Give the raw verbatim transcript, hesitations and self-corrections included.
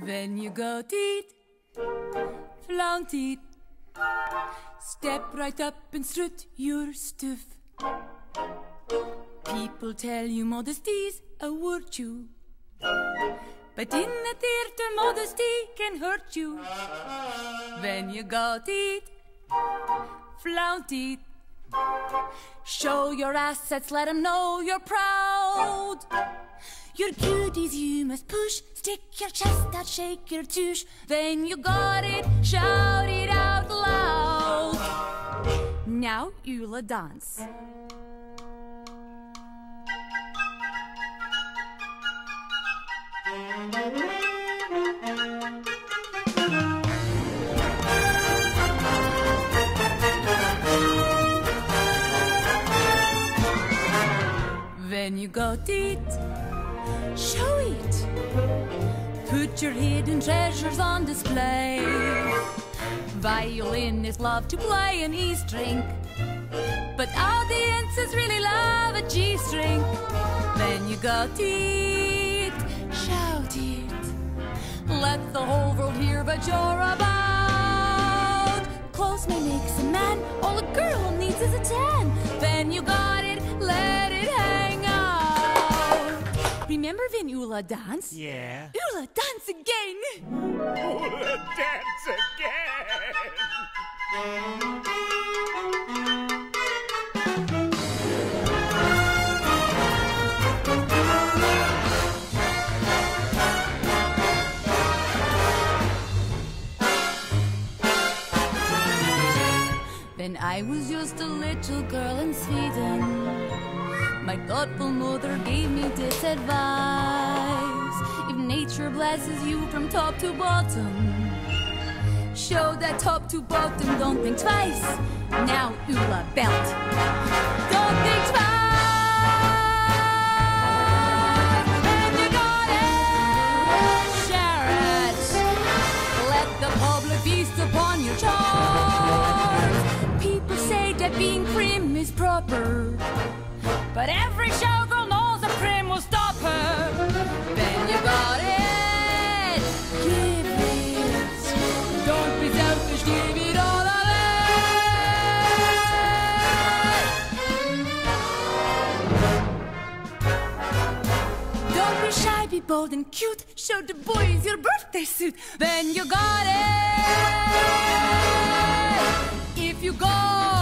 When you got it, flaunt it. Step right up and strut your stuff. People tell you modesty's a virtue, but in the theater modesty can hurt you. When you got it, flaunt it. Show your assets, let them know you're proud. Your goodies you must push, stick your chest out, shake your tush. Then you got it, shout it out loud. Now you'll dance. When you got it, show it. Put your hidden treasures on display. Violinists love to play an E string, but audiences really love a G string. When you got it, shout it. Let the whole world hear what you're about. Clothes may make a man, all a girl needs is a tan. When you got it, let it hang out. Remember when Ula danced? Yeah. Ula, dance again! Ula, dance again! When I was just a little girl in Sweden, my thoughtful mother gave me this advice. If nature blesses you from top to bottom, show that top to bottom, don't think twice. Now Ula belt, don't think twice. When you got it, share it. Let the public feast upon your charms. People say that being prim is proper, but every showgirl knows a prim will stop her. Then you got it, give it. Don't be selfish, give it all away. Don't be shy, be bold and cute. Show the boys your birthday suit. Then you got it. If you got